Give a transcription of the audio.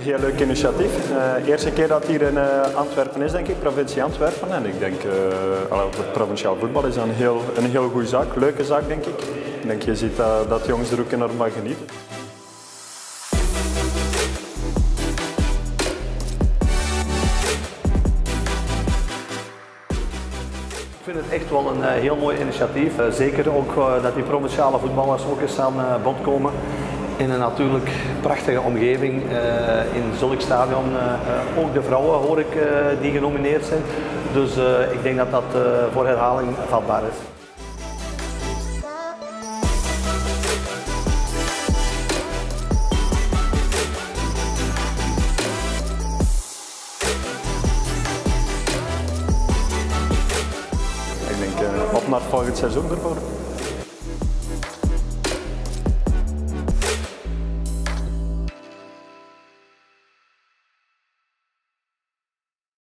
heel leuk initiatief. Eerste keer dat hier in Antwerpen is, denk ik, provincie Antwerpen. En ik denk, het provinciaal voetbal is een heel goede zaak, leuke zaak, denk ik. Ik denk, je ziet dat de jongens er ook enorm van genieten. Ik vind het echt wel een heel mooi initiatief. Zeker ook dat die provinciale voetballers ook eens aan bod komen. In een natuurlijk prachtige omgeving, in zulk stadion. Ook de vrouwen hoor ik die genomineerd zijn. Dus ik denk dat dat voor herhaling vatbaar is. Ik denk op naar het volgend seizoen ervoor.